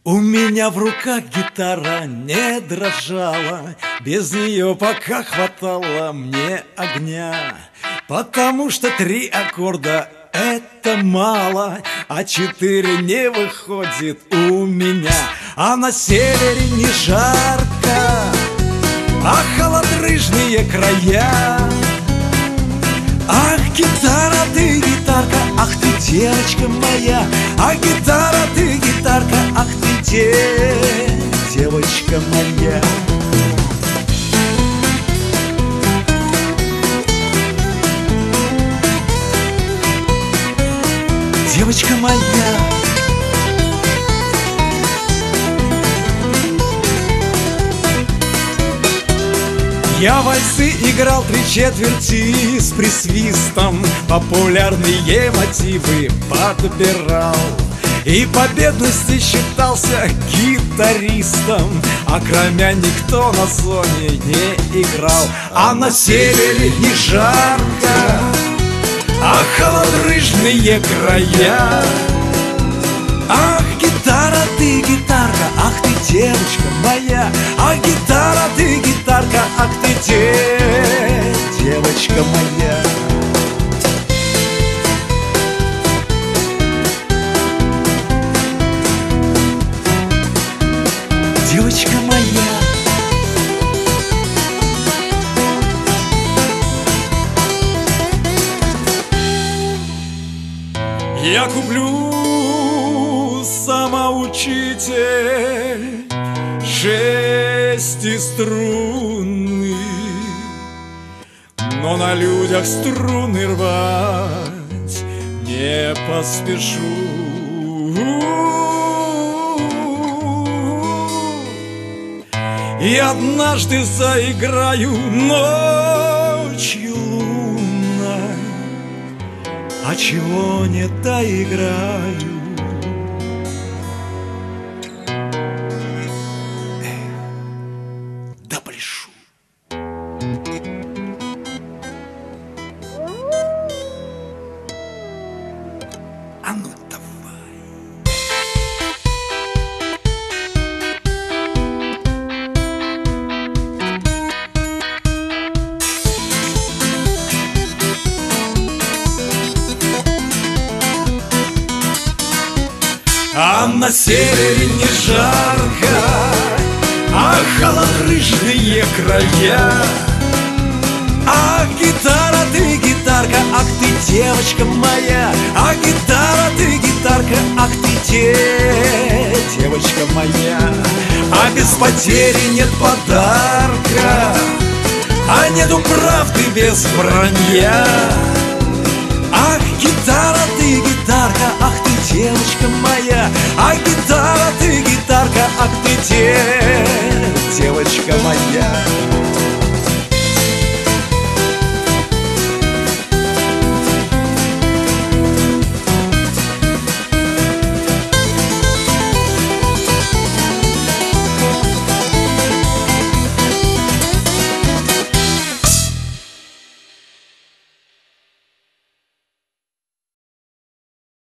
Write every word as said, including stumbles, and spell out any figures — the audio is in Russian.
У меня в руках гитара не дрожала, без нее пока хватало мне огня. Потому что три аккорда — это мало, а четыре не выходит у меня. А на севере не жарко, а холодрыжные края. Ах, гитара, ты гитарка, ах ты, девочка моя. Ах, гитара, ты гитарка, ах ты, де, девочка моя. Девочка моя. Я вальсы играл три четверти с присвистом, популярные мотивы подбирал и по бедности считался гитаристом, а кроме никто на зоне не играл. А на севере не жарко, а холодрыжные края. Ах, гитара, ты гитарка, ах ты, девочка моя. Ах, гитара, ты гитарка, ах ты, де, девочка моя. Девочка моя. Я куплю самоучитель шестиструнный, но на людях струны рвать не поспешу. И однажды заиграю ночью лунной, а чего не доиграю. Эх, да пляшу. А ну давай. А на севере не жарко, а холодрыжные края. Ах, гитара, ты гитарка, ах ты, девочка моя. Ах, гитара, ты гитарка, ах ты, де, девочка моя. А без потери нет подарка, а нету правды без вранья. Ах, гитара, ты гитарка, ах ты, девочка моя. Ах, гитара, ты гитарка, ах ты, де, девочка моя.